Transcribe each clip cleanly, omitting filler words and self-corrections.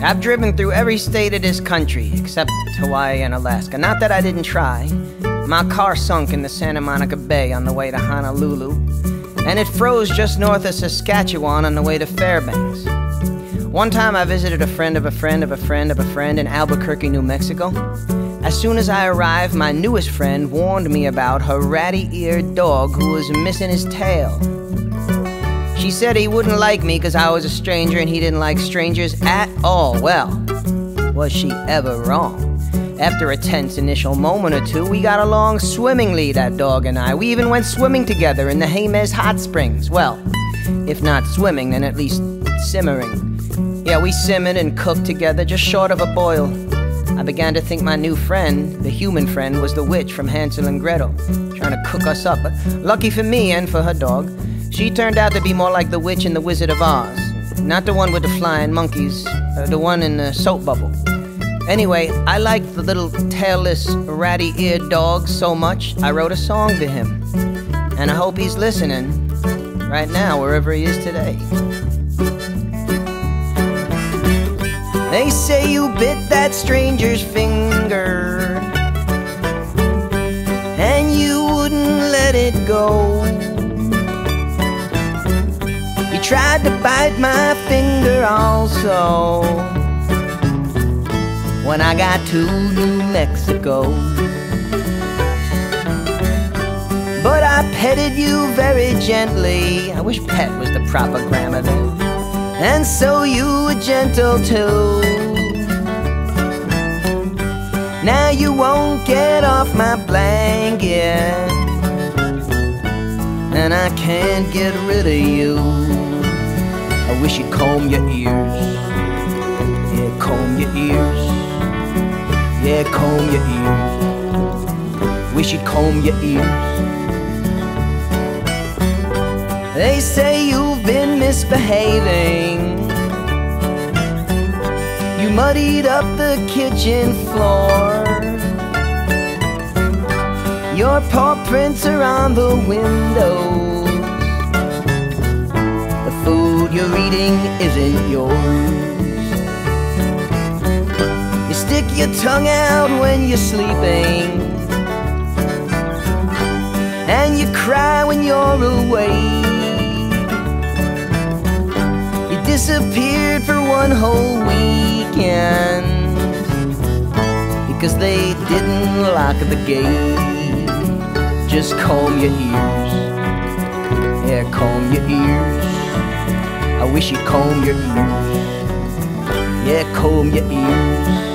I've driven through every state of this country except Hawaii and Alaska. Not that I didn't try. My car sunk in the Santa Monica Bay on the way to Honolulu, and it froze just north of Saskatchewan on the way to Fairbanks. One time I visited a friend of a friend of a friend of a friend in Albuquerque, New Mexico. As soon as I arrived, my newest friend warned me about her ratty-eared dog who was missing his tail. She said he wouldn't like me because I was a stranger and he didn't like strangers at all. Well, was she ever wrong? After a tense initial moment or two, we got along swimmingly, that dog and I. We even went swimming together in the Jemez Hot Springs. Well, if not swimming, then at least simmering. Yeah, we simmered and cooked together, just short of a boil. I began to think my new friend, the human friend, was the witch from Hansel and Gretel, trying to cook us up. But lucky for me and for her dog, she turned out to be more like the witch in The Wizard of Oz. Not the one with the flying monkeys, the one in the soap bubble. Anyway, I liked the little tailless, ratty-eared dog so much, I wrote a song to him. And I hope he's listening right now, wherever he is today. They say you bit that stranger's finger and you wouldn't let it go. You tried to bite my finger also when I got to New Mexico. But I petted you very gently. I wish pet was the proper grammar there. And so you were gentle too. Now you won't get off my blanket, and I can't get rid of you. I wish you'd comb your ears. Yeah, comb your ears. Yeah, comb your ears. Wish you'd comb your ears. They say you've been misbehaving. You muddied up the kitchen floor. Your paw prints are on the windows. The food you're eating isn't yours. You stick your tongue out when you're sleeping, and you cry when you're awake. Disappeared for one whole weekend because they didn't lock the gate. Just comb your ears. Yeah, comb your ears. I wish you'd comb your ears. Yeah, comb your ears.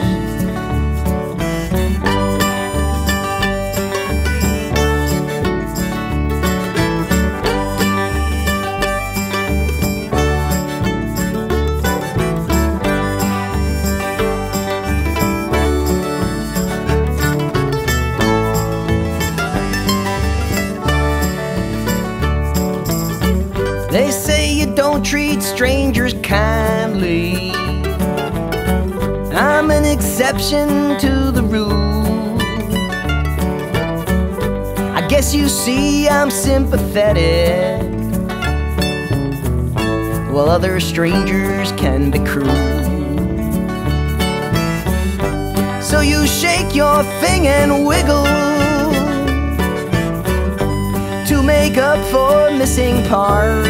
They say you don't treat strangers kindly. I'm an exception to the rule. I guess you see I'm sympathetic, while other strangers can be cruel. So you shake your thing and wiggle to make up for missing parts.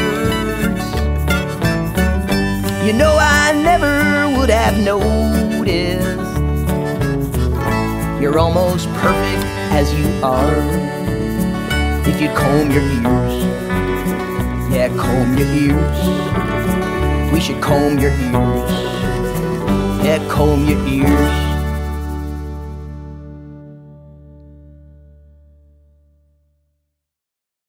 You know I never would have noticed. You're almost perfect as you are. If you'd comb your ears. Yeah, comb your ears. We should comb your ears. Yeah, comb your ears.